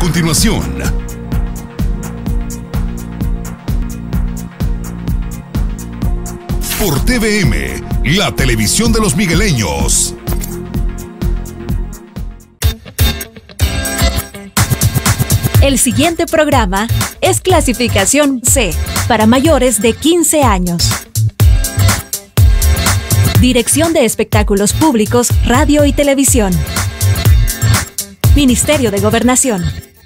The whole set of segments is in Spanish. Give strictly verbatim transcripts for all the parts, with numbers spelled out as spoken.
continuación. Por T V M, la televisión de los migueleños. El siguiente programa es clasificación C, para mayores de quince años. Dirección de Espectáculos Públicos, Radio y Televisión. Ministerio de Gobernación.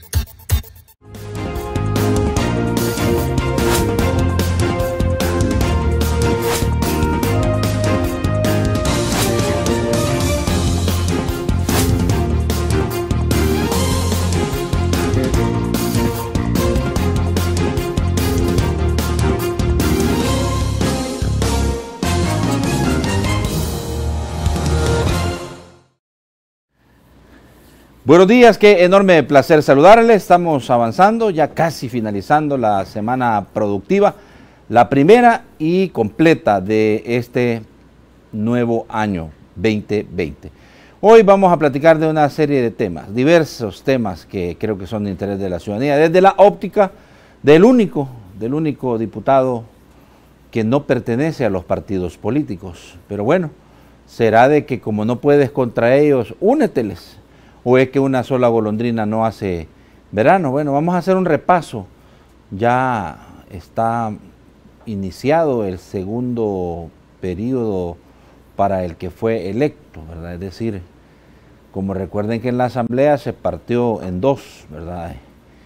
Buenos días, qué enorme placer saludarles. Estamos avanzando, ya casi finalizando la semana productiva, la primera y completa de este nuevo año veinte veinte. Hoy vamos a platicar de una serie de temas, diversos temas que creo que son de interés de la ciudadanía, desde la óptica del único, del único diputado que no pertenece a los partidos políticos. Pero bueno, será de que como no puedes contra ellos, úneteles. ¿O es que una sola golondrina no hace verano? Bueno, vamos a hacer un repaso. Ya está iniciado el segundo periodo para el que fue electo, ¿verdad? Es decir, como recuerden que en la Asamblea se partió en dos, ¿verdad?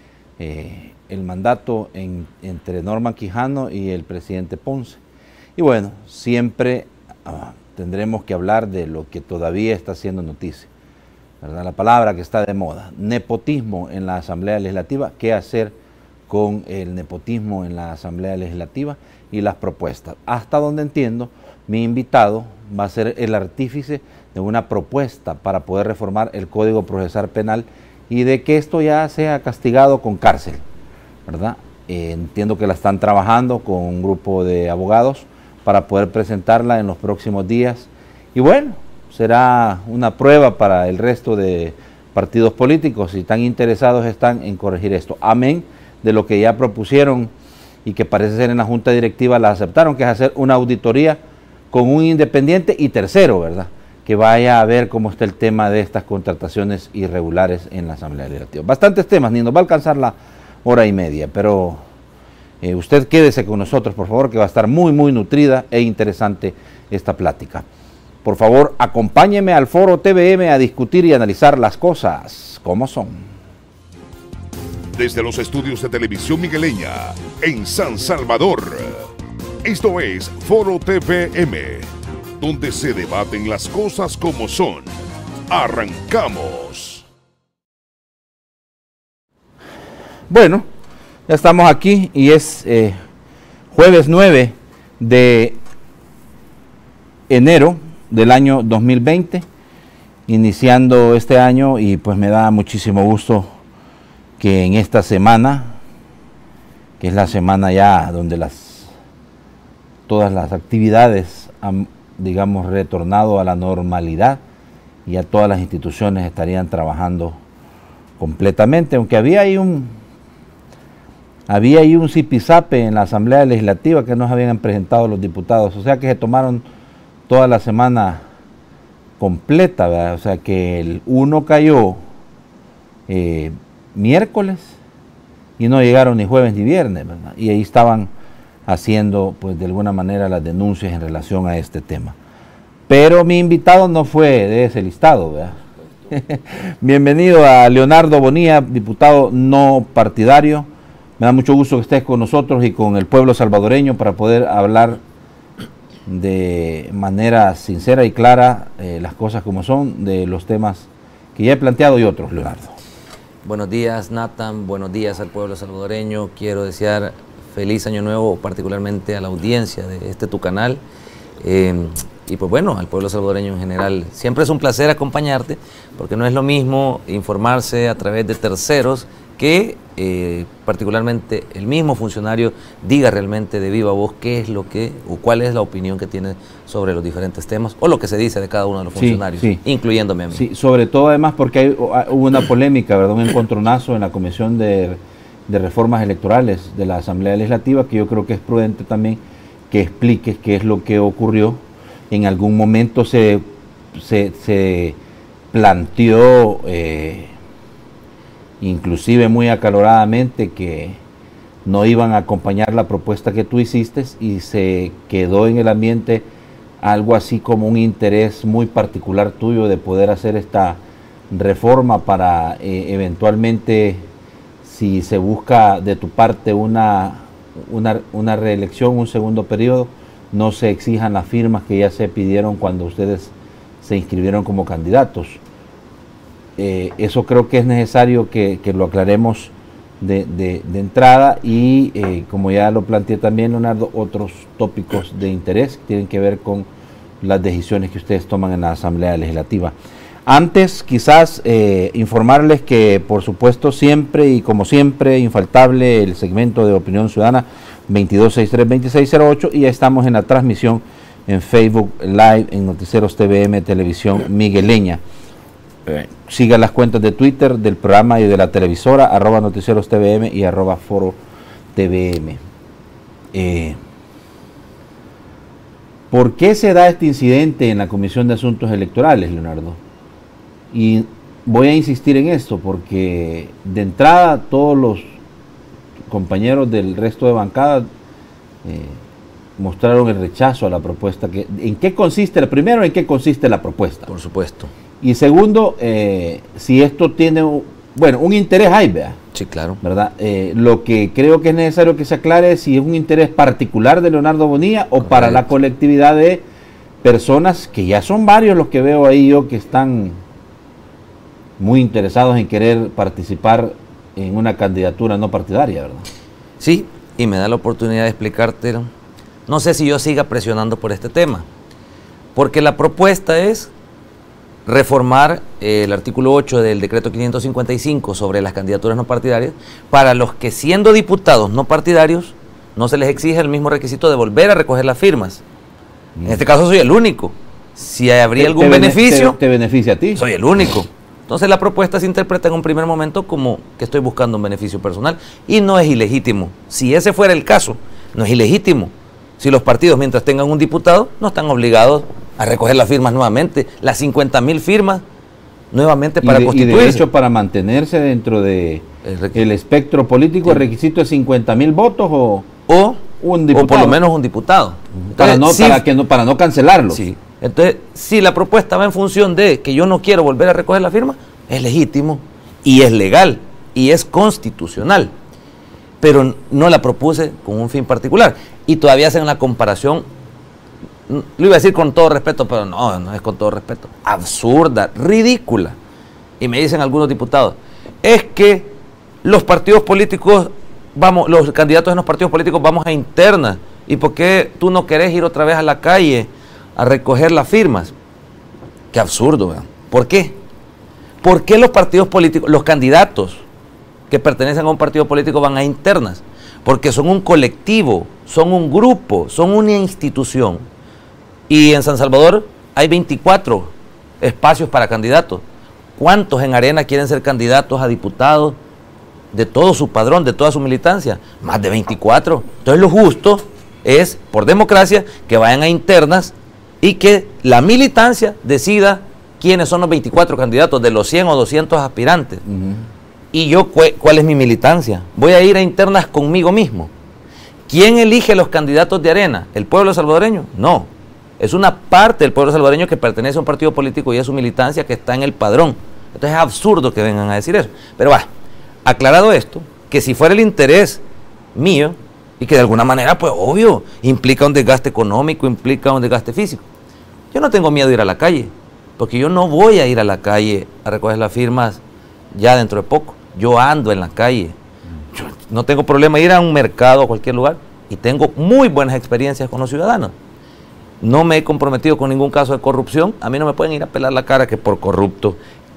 Eh, el mandato en, entre Norman Quijano y el presidente Ponce. Y bueno, siempre ah, tendremos que hablar de lo que todavía está haciendo noticia, ¿verdad? La palabra que está de moda, nepotismo en la Asamblea Legislativa. ¿Qué hacer con el nepotismo en la Asamblea Legislativa y las propuestas? Hasta donde entiendo, mi invitado va a ser el artífice de una propuesta para poder reformar el Código Procesal Penal y de que esto ya sea castigado con cárcel, ¿verdad? Eh, entiendo que la están trabajando con un grupo de abogados para poder presentarla en los próximos días. Y bueno, será una prueba para el resto de partidos políticos si tan interesados están en corregir esto. Amén de lo que ya propusieron y que parece ser en la Junta Directiva la aceptaron, que es hacer una auditoría con un independiente y tercero, ¿verdad? Que vaya a ver cómo está el tema de estas contrataciones irregulares en la Asamblea Legislativa. Bastantes temas, ni nos va a alcanzar la hora y media, pero eh, usted quédese con nosotros, por favor, que va a estar muy, muy nutrida e interesante esta plática. Por favor, acompáñeme al Foro T V M a discutir y analizar las cosas como son. Desde los estudios de Televisión Migueleña, en San Salvador, esto es Foro T V M, donde se debaten las cosas como son. ¡Arrancamos! Bueno, ya estamos aquí y es eh, jueves nueve de enero del año dos mil veinte, iniciando este año, y pues me da muchísimo gusto que en esta semana, que es la semana ya donde las todas las actividades han, digamos, retornado a la normalidad, y ya todas las instituciones estarían trabajando completamente, aunque había ahí un había ahí un zipizape en la Asamblea Legislativa que nos habían presentado los diputados, o sea que se tomaron toda la semana completa, ¿verdad? O sea que el uno cayó eh, miércoles y no llegaron ni jueves ni viernes, ¿verdad? Y ahí estaban haciendo, pues de alguna manera, las denuncias en relación a este tema. Pero mi invitado no fue de ese listado, ¿verdad? Bienvenido a Leonardo Bonilla, diputado no partidario. Me da mucho gusto que estés con nosotros y con el pueblo salvadoreño para poder hablar de manera sincera y clara eh, las cosas como son, de los temas que ya he planteado y otros, Leonardo. Buenos días, Nathan, buenos días al pueblo salvadoreño. Quiero desear feliz año nuevo, particularmente a la audiencia de este tu canal, eh, y pues bueno, al pueblo salvadoreño en general. Siempre es un placer acompañarte, porque no es lo mismo informarse a través de terceros que eh, particularmente el mismo funcionario diga realmente de viva voz qué es lo que o cuál es la opinión que tiene sobre los diferentes temas o lo que se dice de cada uno de los funcionarios, sí, sí. incluyéndome a mí. Sí, sobre todo además porque hay, hubo una polémica, ¿verdad? Un encontronazo en la Comisión de, de Reformas Electorales de la Asamblea Legislativa, que yo creo que es prudente también que expliques qué es lo que ocurrió. En algún momento se, se, se planteó, eh, inclusive muy acaloradamente, que no iban a acompañar la propuesta que tú hiciste y se quedó en el ambiente algo así como un interés muy particular tuyo de poder hacer esta reforma para eh, eventualmente, si se busca de tu parte una, una, una reelección, un segundo periodo, no se exijan las firmas que ya se pidieron cuando ustedes se inscribieron como candidatos. Eh, eso creo que es necesario que, que lo aclaremos de, de, de entrada y eh, como ya lo planteé también, Leonardo, otros tópicos de interés que tienen que ver con las decisiones que ustedes toman en la Asamblea Legislativa. Antes, quizás eh, informarles que, por supuesto, siempre y como siempre, infaltable el segmento de Opinión Ciudadana veintidós sesenta y tres veintiséis cero ocho y ya estamos en la transmisión en Facebook Live en Noticieros T V M Televisión Migueleña. Eh, siga las cuentas de Twitter del programa y de la televisora, arroba Noticieros T V M y arroba Foro T V M. Eh, ¿Por qué se da este incidente en la Comisión de Asuntos Electorales, Leonardo? Y voy a insistir en esto porque de entrada todos los compañeros del resto de bancadas eh, mostraron el rechazo a la propuesta. Que, ¿en qué consiste? Primero, ¿en qué consiste la propuesta? Por supuesto. Y segundo, eh, si esto tiene, bueno, un interés hay, ¿verdad? Sí, claro. ¿Verdad? Eh, lo que creo que es necesario que se aclare es si es un interés particular de Leonardo Bonilla o Correcto. Para la colectividad de personas, que ya son varios los que veo ahí yo que están muy interesados en querer participar en una candidatura no partidaria, ¿verdad? Sí, y me da la oportunidad de explicártelo. No sé si yo siga presionando por este tema, porque la propuesta es reformar eh, el artículo ocho del decreto quinientos cincuenta y cinco sobre las candidaturas no partidarias, para los que siendo diputados no partidarios no se les exige el mismo requisito de volver a recoger las firmas. Mm. En este caso soy el único. Si habría te, algún te beneficio, te, te beneficia a ti. Soy el único. Entonces la propuesta se interpreta en un primer momento como que estoy buscando un beneficio personal y no es ilegítimo. Si ese fuera el caso, no es ilegítimo. Si los partidos, mientras tengan un diputado, no están obligados a recoger las firmas nuevamente, las cincuenta mil firmas nuevamente para y de, constituirse. Y de hecho, para mantenerse dentro de el, el espectro político, sí. ¿El requisito es cincuenta mil votos o, o un diputado? O por lo menos un diputado. Entonces, para, no, sí, para, que no, para no cancelarlo. Sí. Entonces, si la propuesta va en función de que yo no quiero volver a recoger la firma, es legítimo y es legal y es constitucional. Pero no la propuse con un fin particular. Y todavía hacen la comparación, lo iba a decir con todo respeto, pero no, no es con todo respeto, absurda, ridícula. Y me dicen algunos diputados, es que los partidos políticos, vamos, los candidatos en los partidos políticos vamos a internas. ¿Y por qué tú no querés ir otra vez a la calle a recoger las firmas? Qué absurdo, ¿verdad? ¿Por qué? ¿Por qué los partidos políticos, los candidatos que pertenecen a un partido político van a internas? Porque son un colectivo, son un grupo, son una institución. Y en San Salvador hay veinticuatro espacios para candidatos. ¿Cuántos en Arena quieren ser candidatos a diputados de todo su padrón, de toda su militancia? Más de veinticuatro. Entonces lo justo es, por democracia, que vayan a internas y que la militancia decida quiénes son los veinticuatro candidatos de los cien o doscientos aspirantes. Uh-huh. Y yo, ¿cuál es mi militancia? Voy a ir a internas conmigo mismo. ¿Quién elige los candidatos de Arena? ¿El pueblo salvadoreño? No. Es una parte del pueblo salvadoreño que pertenece a un partido político y a su militancia que está en el padrón. Entonces es absurdo que vengan a decir eso. Pero va, aclarado esto, que si fuera el interés mío, y que de alguna manera, pues obvio, implica un desgaste económico, implica un desgaste físico. Yo no tengo miedo de ir a la calle, porque yo no voy a ir a la calle a recoger las firmas ya dentro de poco. Yo ando en la calle. Yo no tengo problema ir a un mercado, a cualquier lugar, y tengo muy buenas experiencias con los ciudadanos. No me he comprometido con ningún caso de corrupción. A mí no me pueden ir a pelar la cara que por corrupto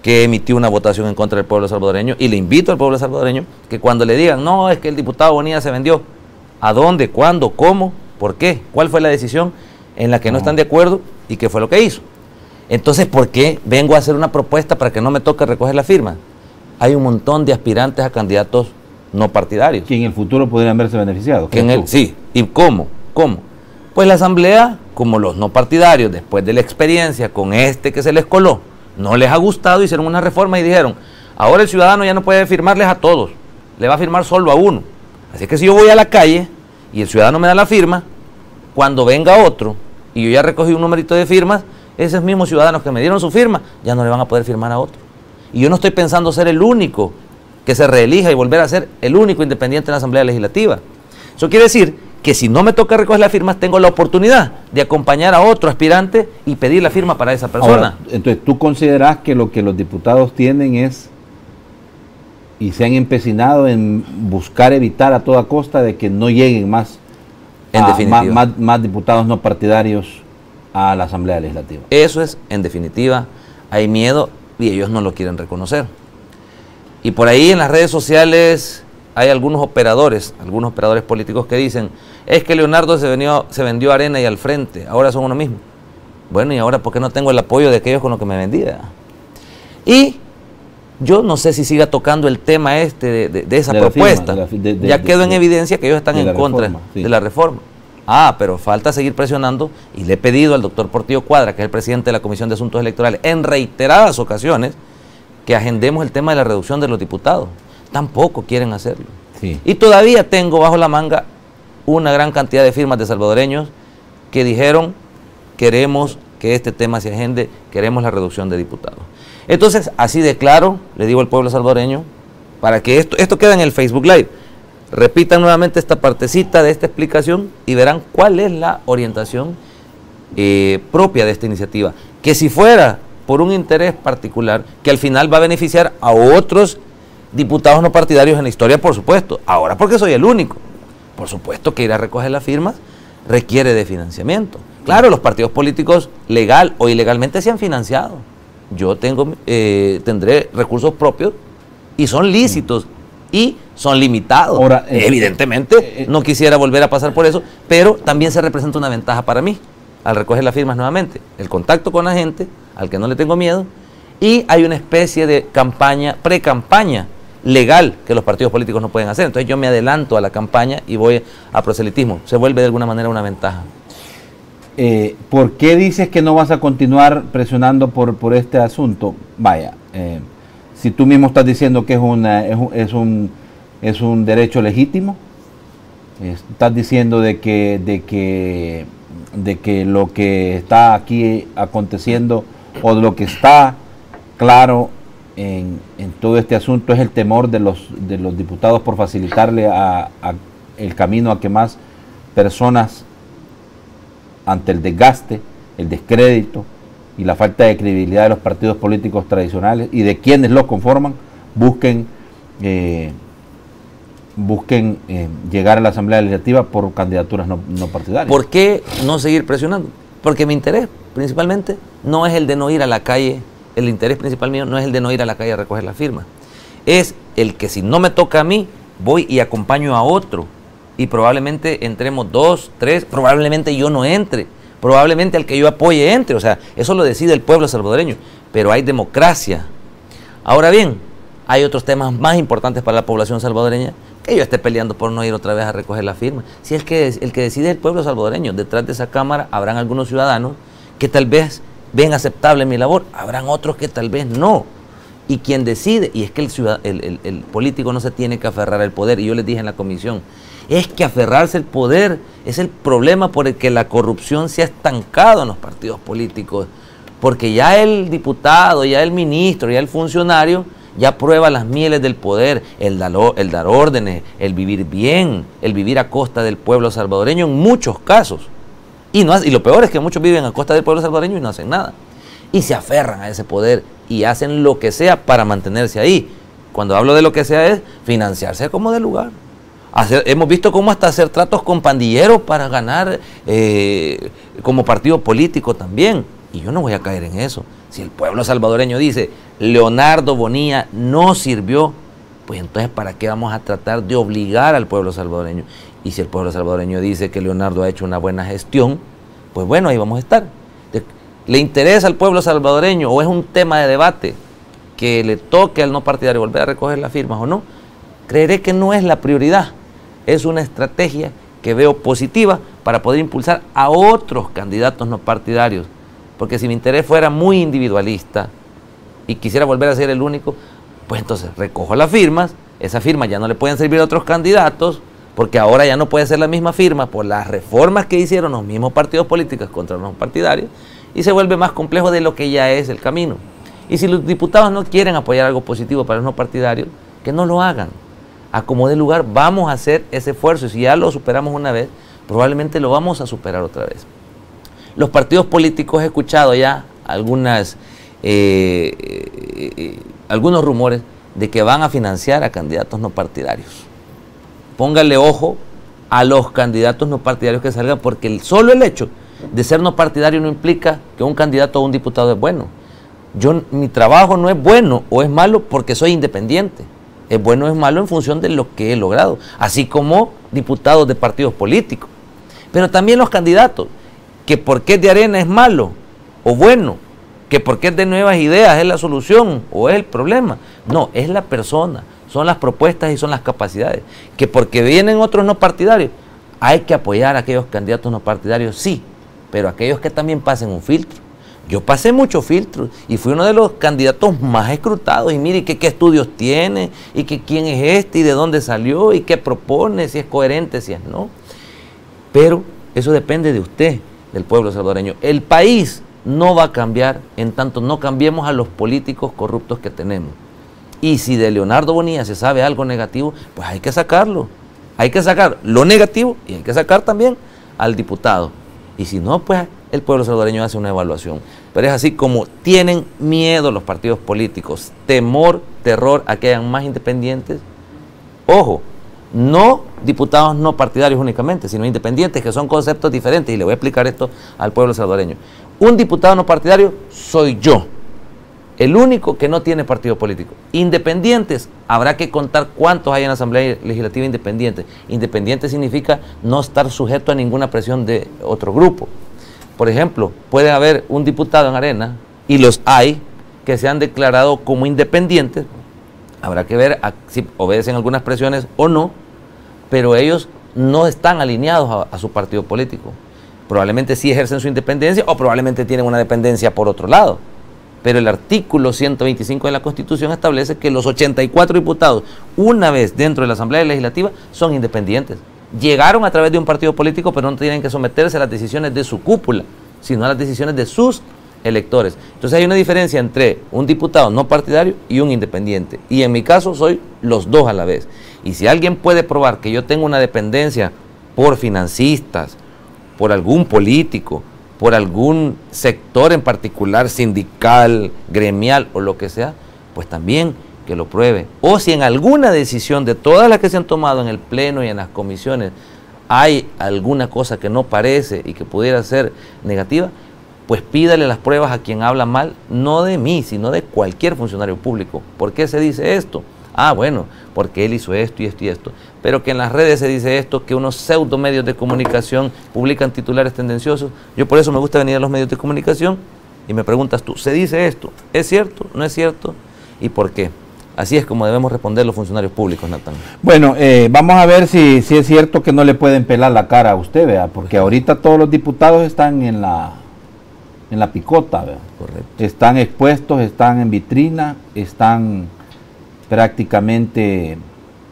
que emitió una votación en contra del pueblo salvadoreño, y le invito al pueblo salvadoreño que cuando le digan, no, es que el diputado Bonilla se vendió, ¿a dónde, cuándo, cómo, por qué? ¿Cuál fue la decisión en la que no están de acuerdo y qué fue lo que hizo? Entonces, ¿por qué vengo a hacer una propuesta para que no me toque recoger la firma? Hay un montón de aspirantes a candidatos no partidarios. Que en el futuro podrían verse beneficiados. Que en el, sí, ¿y cómo? ¿Cómo? Pues la asamblea, como los no partidarios, después de la experiencia con este que se les coló, no les ha gustado, hicieron una reforma y dijeron, ahora el ciudadano ya no puede firmarles a todos, le va a firmar solo a uno. Así que si yo voy a la calle y el ciudadano me da la firma, cuando venga otro y yo ya recogí un numerito de firmas, esos mismos ciudadanos que me dieron su firma ya no le van a poder firmar a otro. Y yo no estoy pensando ser el único que se reelija y volver a ser el único independiente en la Asamblea Legislativa. Eso quiere decir que si no me toca recoger las firmas, tengo la oportunidad de acompañar a otro aspirante y pedir la firma para esa persona. Ahora, entonces, ¿tú consideras que lo que los diputados tienen es, y se han empecinado en buscar evitar a toda costa de que no lleguen más, en a, definitiva, más, más, más diputados no partidarios a la Asamblea Legislativa? Eso es, en definitiva, hay miedo y ellos no lo quieren reconocer. Y por ahí en las redes sociales hay algunos operadores, algunos operadores políticos que dicen, es que Leonardo se vendió, se vendió a Arena y al Frente, ahora son uno mismo. Bueno, y ahora ¿por qué no tengo el apoyo de aquellos con los que me vendía? Y yo no sé si siga tocando el tema este de, de, de esa de propuesta. Firma, de la, de, de, ya quedó de, en evidencia que ellos están en contra reforma, sí. de la reforma. Ah, pero falta seguir presionando y le he pedido al doctor Portillo Cuadra, que es el presidente de la Comisión de Asuntos Electorales, en reiteradas ocasiones, que agendemos el tema de la reducción de los diputados. Tampoco quieren hacerlo. Sí. Y todavía tengo bajo la manga una gran cantidad de firmas de salvadoreños que dijeron, queremos que este tema se agende, queremos la reducción de diputados. Entonces, así de claro, le digo al pueblo salvadoreño, para que esto, esto quede en el Facebook Live, repitan nuevamente esta partecita de esta explicación y verán cuál es la orientación eh, propia de esta iniciativa. Que si fuera por un interés particular, que al final va a beneficiar a otros diputados no partidarios en la historia, por supuesto. Ahora porque soy el único. Por supuesto que ir a recoger las firmas requiere de financiamiento. Claro, los partidos políticos legal o ilegalmente se han financiado. Yo tengo, eh, tendré recursos propios y son lícitos y son limitados. Ahora, eh, Evidentemente, eh, no quisiera volver a pasar por eso, pero también se representa una ventaja para mí al recoger las firmas nuevamente. El contacto con la gente, al que no le tengo miedo, y hay una especie de campaña, pre-campaña legal que los partidos políticos no pueden hacer. Entonces yo me adelanto a la campaña y voy a proselitismo. Se vuelve de alguna manera una ventaja. Eh, ¿Por qué dices que no vas a continuar presionando por, por este asunto? Vaya, eh, si tú mismo estás diciendo que es, una, es, un, es, un, es un derecho legítimo, eh, estás diciendo de que, de, que, de que lo que está aquí aconteciendo o lo que está claro en, en todo este asunto es el temor de los, de los diputados por facilitarle a, a el camino a que más personas, ante el desgaste, el descrédito y la falta de credibilidad de los partidos políticos tradicionales y de quienes los conforman, busquen eh, busquen eh, llegar a la Asamblea Legislativa por candidaturas no, no partidarias. ¿Por qué no seguir presionando? Porque mi interés principalmente no es el de no ir a la calle, el interés principal mío no es el de no ir a la calle a recoger la firma, es el que si no me toca a mí, voy y acompaño a otro. Y probablemente entremos dos, tres, probablemente yo no entre, probablemente al que yo apoye entre, o sea, eso lo decide el pueblo salvadoreño, pero hay democracia. Ahora bien, hay otros temas más importantes para la población salvadoreña, que yo esté peleando por no ir otra vez a recoger la firma. Si es que el que decide el pueblo salvadoreño, detrás de esa cámara habrán algunos ciudadanos que tal vez ven aceptable mi labor, habrán otros que tal vez no. Y quien decide, y es que el, ciudad, el, el, el político no se tiene que aferrar al poder, y yo les dije en la comisión, es que aferrarse al poder es el problema por el que la corrupción se ha estancado en los partidos políticos, porque ya el diputado, ya el ministro, ya el funcionario, ya prueba las mieles del poder, el dar, el dar órdenes, el vivir bien, el vivir a costa del pueblo salvadoreño en muchos casos. Y, no, y lo peor es que muchos viven a costa del pueblo salvadoreño y no hacen nada. Y se aferran a ese poder y hacen lo que sea para mantenerse ahí. Cuando hablo de lo que sea es financiarse como de lugar. Hacer, hemos visto cómo hasta hacer tratos con pandilleros para ganar eh, como partido político también. Y yo no voy a caer en eso. Si el pueblo salvadoreño dice, Leonardo Bonilla no sirvió, pues entonces ¿para qué vamos a tratar de obligar al pueblo salvadoreño? Y si el pueblo salvadoreño dice que Leonardo ha hecho una buena gestión, pues bueno, ahí vamos a estar. ¿Le interesa al pueblo salvadoreño o es un tema de debate que le toque al no partidario volver a recoger las firmas o no? Creeré que no es la prioridad, es una estrategia que veo positiva para poder impulsar a otros candidatos no partidarios, porque si mi interés fuera muy individualista y quisiera volver a ser el único, pues entonces recojo las firmas, esas firmas ya no le pueden servir a otros candidatos, porque ahora ya no puede ser la misma firma por las reformas que hicieron los mismos partidos políticos contra los no partidarios, y se vuelve más complejo de lo que ya es el camino. Y si los diputados no quieren apoyar algo positivo para los no partidarios, que no lo hagan. A como dé lugar, vamos a hacer ese esfuerzo, y si ya lo superamos una vez, probablemente lo vamos a superar otra vez. Los partidos políticos, he escuchado ya algunas, eh, eh, eh, algunos rumores de que van a financiar a candidatos no partidarios. Póngale ojo a los candidatos no partidarios que salgan, porque el, solo el hecho de ser no partidario no implica que un candidato o un diputado es bueno. Yo, mi trabajo no es bueno o es malo porque soy independiente. Es bueno o es malo en función de lo que he logrado, así como diputados de partidos políticos. Pero también los candidatos, que porque es de Arena es malo o bueno, que porque es de Nuevas Ideas es la solución o es el problema. No, es la persona, son las propuestas y son las capacidades. Que porque vienen otros no partidarios, hay que apoyar a aquellos candidatos no partidarios, sí, pero aquellos que también pasen un filtro. Yo pasé muchos filtros y fui uno de los candidatos más escrutados. Y mire qué, qué estudios tiene, y que quién es este, y de dónde salió, y qué propone, si es coherente, si es no. Pero eso depende de usted, del pueblo salvadoreño. El país no va a cambiar en tanto no cambiemos a los políticos corruptos que tenemos. Y si de Leonardo Bonilla se sabe algo negativo, pues hay que sacarlo. Hay que sacar lo negativo y hay que sacar también al diputado. Y si no, pues el pueblo salvadoreño hace una evaluación. Pero es así como tienen miedo los partidos políticos, temor, terror a que hayan más independientes. Ojo, no diputados no partidarios únicamente, sino independientes, que son conceptos diferentes. Y le voy a explicar esto al pueblo salvadoreño. Un diputado no partidario soy yo, el único que no tiene partido político. Independientes, habrá que contar cuántos hay en la Asamblea Legislativa independiente. Independiente significa no estar sujeto a ninguna presión de otro grupo. Por ejemplo, puede haber un diputado en Arena, y los hay, que se han declarado como independientes. Habrá que ver a, si obedecen algunas presiones o no, pero ellos no están alineados a, a su partido político. Probablemente sí ejercen su independencia o probablemente tienen una dependencia por otro lado. Pero el artículo ciento veinticinco de la Constitución establece que los ochenta y cuatro diputados, una vez dentro de la Asamblea Legislativa, son independientes. Llegaron a través de un partido político, pero no tienen que someterse a las decisiones de su cúpula, sino a las decisiones de sus electores. Entonces hay una diferencia entre un diputado no partidario y un independiente. Y en mi caso soy los dos a la vez. Y si alguien puede probar que yo tengo una dependencia por financistas, por algún político, por algún sector en particular, sindical, gremial o lo que sea, pues también que lo pruebe. O si en alguna decisión de todas las que se han tomado en el Pleno y en las comisiones hay alguna cosa que no parece y que pudiera ser negativa, pues pídale las pruebas a quien habla mal, no de mí, sino de cualquier funcionario público. ¿Por qué se dice esto? Ah, bueno, porque él hizo esto y esto y esto. Pero que en las redes se dice esto, que unos pseudo medios de comunicación publican titulares tendenciosos. Yo por eso me gusta venir a los medios de comunicación y me preguntas tú, ¿se dice esto? ¿Es cierto? ¿No es cierto? ¿Y por qué? Así es como debemos responder los funcionarios públicos, Natán. Bueno, eh, vamos a ver si, si es cierto que no le pueden pelar la cara a usted, vea, porque ahorita todos los diputados están en la, en la picota, vea. Correcto. Están expuestos, están en vitrina, están prácticamente,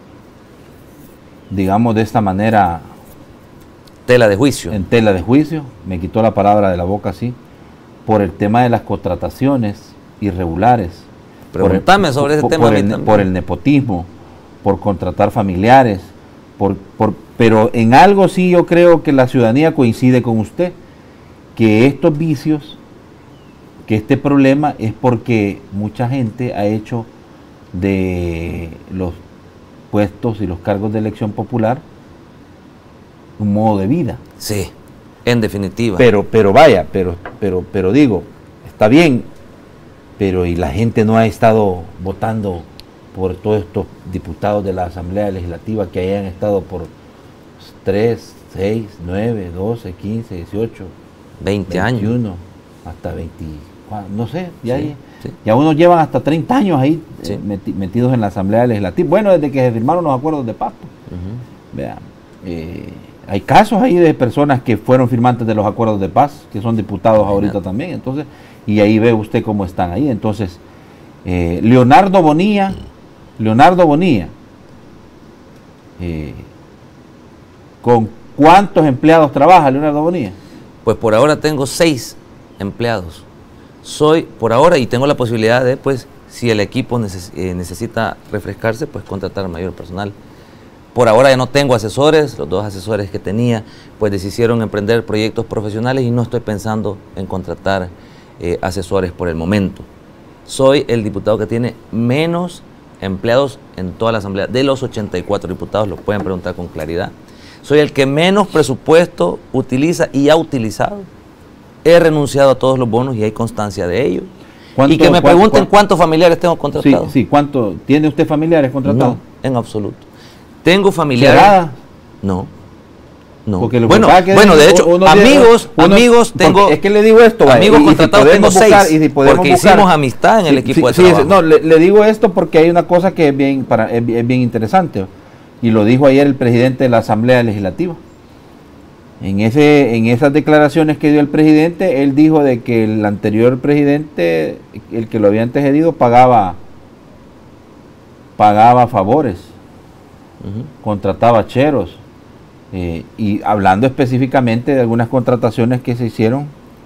digamos de esta manera, tela de juicio. En tela de juicio, me quitó la palabra de la boca así, por el tema de las contrataciones irregulares. Pregúntame por el, sobre ese por, tema. Por el, por el nepotismo, por contratar familiares, por, por, pero en algo sí yo creo que la ciudadanía coincide con usted, que estos vicios, que este problema es porque mucha gente ha hecho de los puestos y los cargos de elección popular un modo de vida. Sí, en definitiva. Pero, pero vaya, pero, pero, pero digo, está bien, pero y la gente no ha estado votando por todos estos diputados de la Asamblea Legislativa que hayan estado por tres, seis, nueve, doce, quince, dieciocho, veinte veintiuno, años. hasta veinte, no sé, ya, Sí, hay, sí. ya unos llevan hasta treinta años ahí Sí. eh, meti- metidos en la Asamblea Legislativa. Bueno, desde que se firmaron los acuerdos de paz. Ujú. Vean, eh, hay casos ahí de personas que fueron firmantes de los acuerdos de paz, que son diputados ahorita Imagínate. también, entonces, y ahí ve usted cómo están ahí. Entonces, eh, Leonardo Bonilla, Leonardo Bonilla, eh, ¿con cuántos empleados trabaja Leonardo Bonilla? Pues por ahora tengo seis empleados. Soy, por ahora, y tengo la posibilidad de, pues, si el equipo neces- eh, necesita refrescarse, pues contratar mayor personal. Por ahora ya no tengo asesores, los dos asesores que tenía, pues decidieron emprender proyectos profesionales y no estoy pensando en contratar eh, asesores por el momento. Soy el diputado que tiene menos empleados en toda la Asamblea. De los ochenta y cuatro diputados, lo pueden preguntar con claridad. Soy el que menos presupuesto utiliza y ha utilizado. He renunciado a todos los bonos y hay constancia de ello. ¿Cuánto- Y que me cuán- pregunten cuán- cuántos familiares tengo Sí, contratados. sí, ¿cuánto? ¿Tiene usted familiares contratados? No, en absoluto. Tengo familiares. ¿Cerrada? No. No. Porque lo que Bueno, pasa es que bueno, de hecho, uno tiene- amigos, uno- amigos porque tengo. es que le digo esto, vaya, amigos y- y si contratados tengo podemos buscar- seis. y si podemos porque buscar- hicimos amistad en el Sí, equipo sí, de sí, trabajo. no, le, le digo esto porque hay una cosa que es bien, para, es, es bien interesante, y lo dijo ayer el presidente de la Asamblea Legislativa. En, ese, en esas declaraciones que dio el presidente, él dijo de que el anterior presidente, el que lo había antecedido, pagaba, pagaba favores, Ujú. contrataba cheros, eh, y hablando específicamente de algunas contrataciones que se hicieron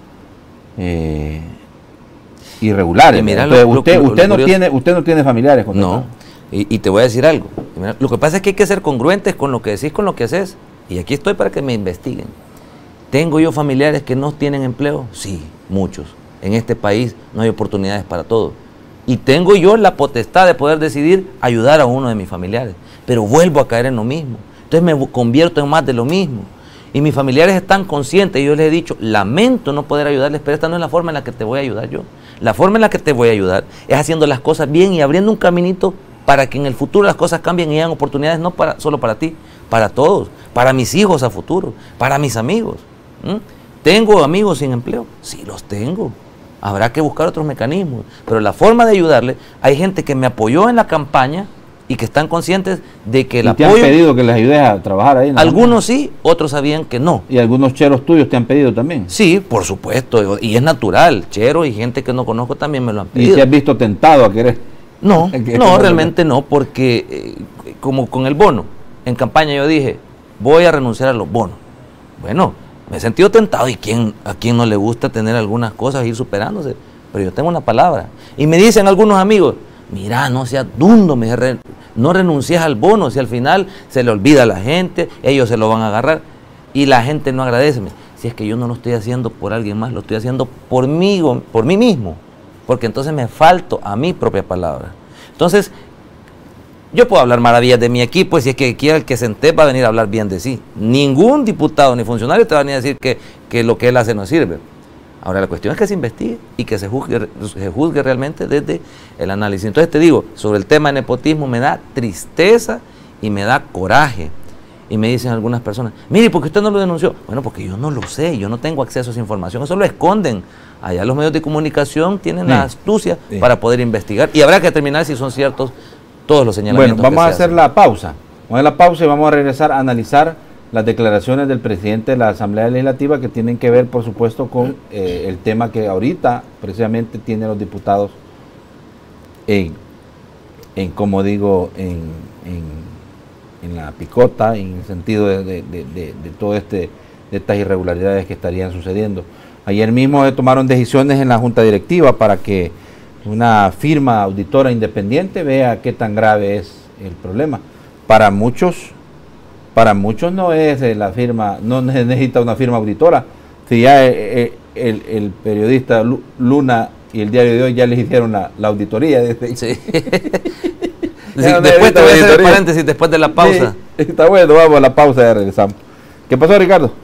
eh, irregulares. Y mira, Entonces, lo- lo- usted, lo- lo usted, no curioso- tiene, usted no tiene familiares contratados. No, y, y te voy a decir algo. Mira, lo que pasa es que hay que ser congruentes con lo que decís, con lo que haces. Y aquí estoy para que me investiguen. ¿Tengo yo familiares que no tienen empleo? Sí, muchos. En este país no hay oportunidades para todos. Y tengo yo la potestad de poder decidir ayudar a uno de mis familiares. Pero vuelvo a caer en lo mismo. Entonces me convierto en más de lo mismo. Y mis familiares están conscientes. Y yo les he dicho, lamento no poder ayudarles, pero esta no es la forma en la que te voy a ayudar yo. La forma en la que te voy a ayudar es haciendo las cosas bien y abriendo un caminito para que en el futuro las cosas cambien y hayan oportunidades no para, solo para ti, para todos, para mis hijos a futuro, para mis amigos. ¿Mm? ¿Tengo amigos sin empleo? Sí, los tengo. Habrá que buscar otros mecanismos. Pero la forma de ayudarle, hay gente que me apoyó en la campaña y que están conscientes de que el ¿Y te han apoyo, pedido que les ayudes a trabajar ahí? en la algunos sí, otros sabían que no. Asamblea? Y algunos cheros tuyos te han pedido también. Sí, por supuesto, y es natural. Chero y gente que no conozco también me lo han Y pedido. te has visto tentado a querer. No, Que- no, realmente no, porque eh, como con el bono, en campaña yo dije, voy a renunciar a los bonos. Bueno, me he sentido tentado y quién, a quién no le gusta tener algunas cosas, ir superándose, pero yo tengo una palabra. Y me dicen algunos amigos, mira, no seas dundo, me dice, "re- no renuncies al bono, si al final se le olvida a la gente, ellos se lo van a agarrar y la gente no agradece. Si es que yo no lo estoy haciendo por alguien más, lo estoy haciendo por mí, por mí mismo, porque entonces me falto a mi propia palabra. Entonces, yo puedo hablar maravillas de mi equipo y si es que quiera el que se entere va a venir a hablar bien de sí. Ningún diputado ni funcionario te va a venir a decir que, que lo que él hace no sirve. Ahora la cuestión es que se investigue y que se juzgue, se juzgue realmente desde el análisis. Entonces te digo, sobre el tema de nepotismo me da tristeza y me da coraje. Y me dicen algunas personas, mire, ¿por qué usted no lo denunció? Bueno, porque yo no lo sé, yo no tengo acceso a esa información, eso lo esconden. Allá los medios de comunicación tienen Sí. la astucia Sí. para poder investigar y habrá que determinar si son ciertos todos los Bueno, señalamientos. vamos que a se hacer hacen. la pausa. Vamos a hacer la pausa y vamos a regresar a analizar las declaraciones del presidente de la Asamblea Legislativa que tienen que ver, por supuesto, con eh, el tema que ahorita precisamente tienen los diputados en, en como digo, en, en, en la picota, en el sentido de, de, de, de, de todo este, de estas irregularidades que estarían sucediendo. Ayer mismo se tomaron decisiones en la Junta Directiva para que una firma auditora independiente vea qué tan grave es el problema. Para muchos, para muchos no es eh, la firma, no ne- necesita una firma auditora. Si ya eh, eh, el, el periodista Lu- Luna y el Diario de Hoy ya les hicieron la, la auditoría. Desde, Sí. Sí, Ya no después necesita te voy a hacer el auditoría. paréntesis, después de la pausa. Sí, está bueno, vamos a la pausa y ya regresamos. ¿Qué pasó, Ricardo?